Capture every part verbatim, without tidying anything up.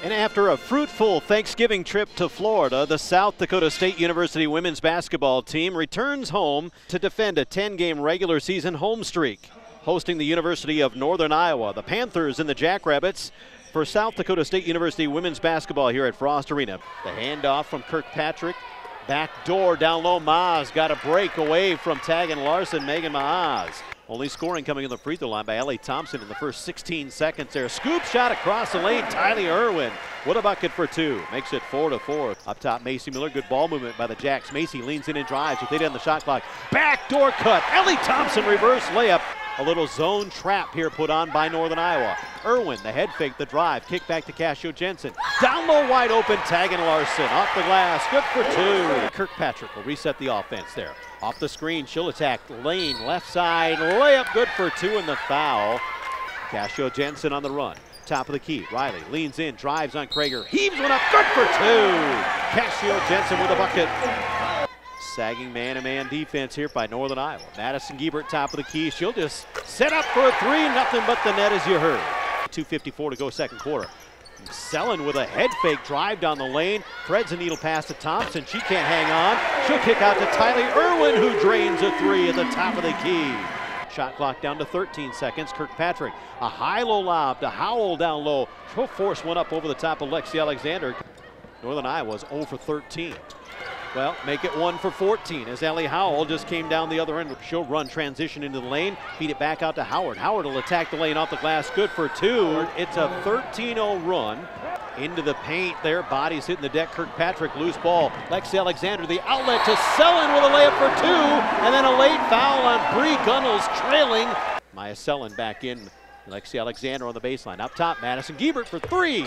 And after a fruitful Thanksgiving trip to Florida, the South Dakota State University women's basketball team returns home to defend a ten-game regular season home streak. Hosting the University of Northern Iowa, the Panthers and the Jackrabbits for South Dakota State University women's basketball here at Frost Arena. The handoff from Kirkpatrick. Back door down low. Maas got a break away from Tag and Larson. Megan Maas. Only scoring coming in the free throw line by Ellie Thompson in the first sixteen seconds there. Scoop shot across the lane. Tylee Irwin with a bucket for two. Makes it four to four. Up top, Macy Miller. Good ball movement by the Jacks. Macy leans in and drives with eight on the shot clock. Backdoor cut. Ellie Thompson reverse layup. A little zone trap here put on by Northern Iowa. Irwin, the head fake, the drive. Kick back to Cascio Jensen. Down low, wide open. Tag and Larson off the glass. Good for two. Kirkpatrick will reset the offense there. Off the screen, she'll attack lane, left side, layup, good for two, and the foul. Cascio Jensen on the run. Top of the key, Riley leans in, drives on Krager, heaves one up, good for two. Cascio Jensen with a bucket. Sagging man-to-man defense here by Northern Iowa. Madison Giebert, top of the key, she'll just set up for a three, nothing but the net as you heard. two fifty-four to go second quarter. Selin with a head fake drive down the lane. Threads a needle pass to Thompson. She can't hang on. She'll kick out to Tylee Irwin, who drains a three at the top of the key. Shot clock down to thirteen seconds. Kirkpatrick, a high-low lob to Howell down low. She'll force one up over the top of Alexis Alexander. Northern Iowa's zero for thirteen. Well, make it one for fourteen as Ellie Howell just came down the other end. She'll run transition into the lane, feed it back out to Howard. Howard will attack the lane off the glass, good for two. It's a thirteen oh run into the paint there. Bodies hitting the deck. Kirkpatrick, loose ball. Alexis Alexander, the outlet to Selin with a layup for two, and then a late foul on Bree Gunnels trailing. Maya Selin back in. Alexis Alexander on the baseline. Up top, Madison Giebert for three.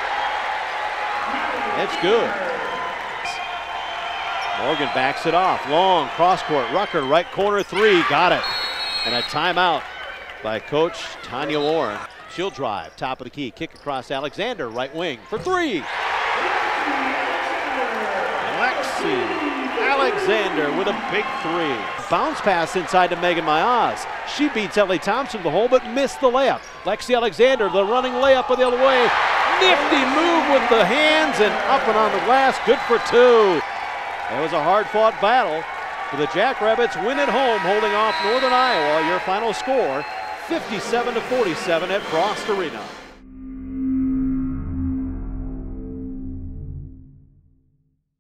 That's good. Morgan backs it off. Long cross court. Rucker, right corner three. Got it. And a timeout by Coach Tanya Warren. She'll drive. Top of the key. Kick across Alexander. Right wing for three. Alexis Alexander with a big three. Bounce pass inside to Megan Maas. She beats Ellie Thompson to the hole but missed the layup. Alexis Alexander, the running layup the other way. Nifty move with the hands and up and on the glass. Good for two. It was a hard-fought battle. For the Jackrabbits win at home, holding off Northern Iowa. Your final score, fifty-seven to forty-seven at Frost Arena.